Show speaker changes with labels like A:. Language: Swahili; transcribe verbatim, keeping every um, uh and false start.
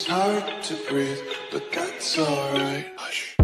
A: It's hard to breathe, but that's alright. Hush.